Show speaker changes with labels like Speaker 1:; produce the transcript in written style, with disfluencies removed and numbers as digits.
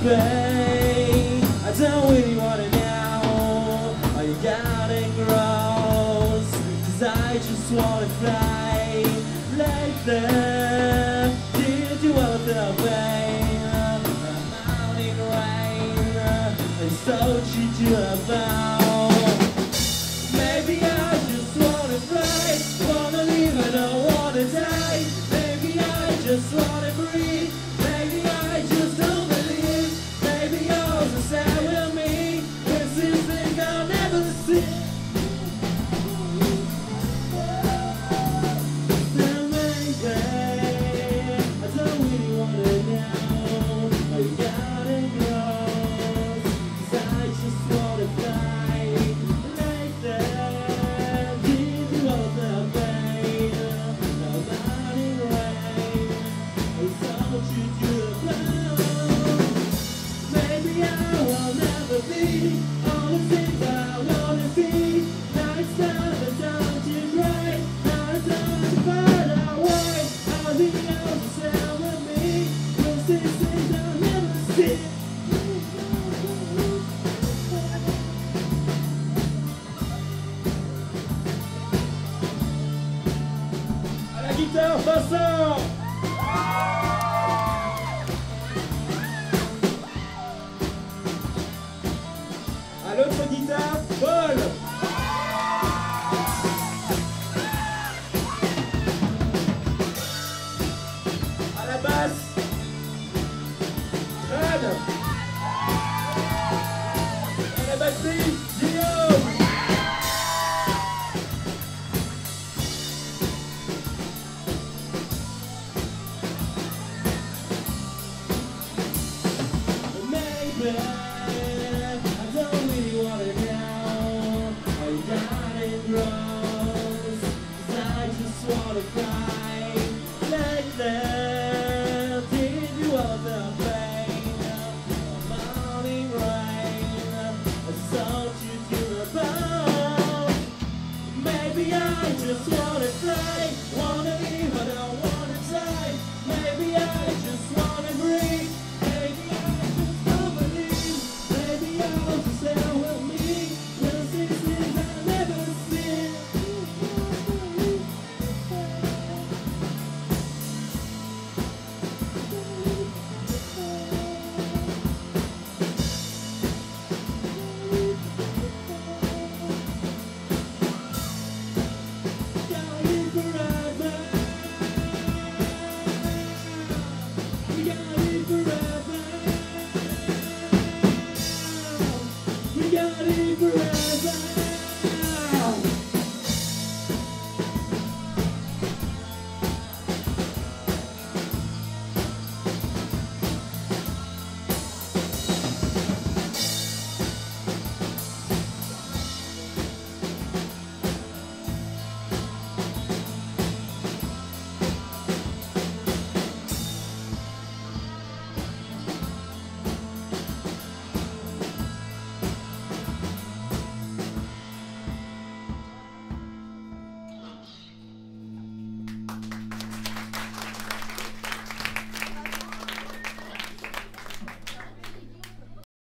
Speaker 1: Maybe I don't really wanna know how you got it gross, 'cause I just wanna fly like that. Did you ever feel pain? The mountain rain and so cheat you about. Maybe I just wanna fly, wanna live, I don't wanna die. Maybe I just wanna breathe. Maybe I just don't believe. Maybe you're so sad with me. This is things I'll never see. Then maybe I don't really wanna know how you got it close, 'cause I just wanna fly like that. Did you all feel pain? No mountain rain, and so should you have known. Maybe I will never be all the things I wanna be. Now it's time to touch it right. Now it's time to find out why. I'll be able to sail with me. We'll see things I'll never see. À la guitare, Vincent! À l'autre guitare, Paul! À la basse, Fred! À la batterie, Guillaume! Maybe I don't really wanna know how you got it gross, 'cause I just wanna cry.